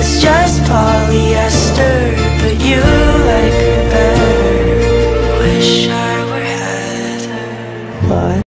it's just polyester, but you like her better. Wish I were Heather. What?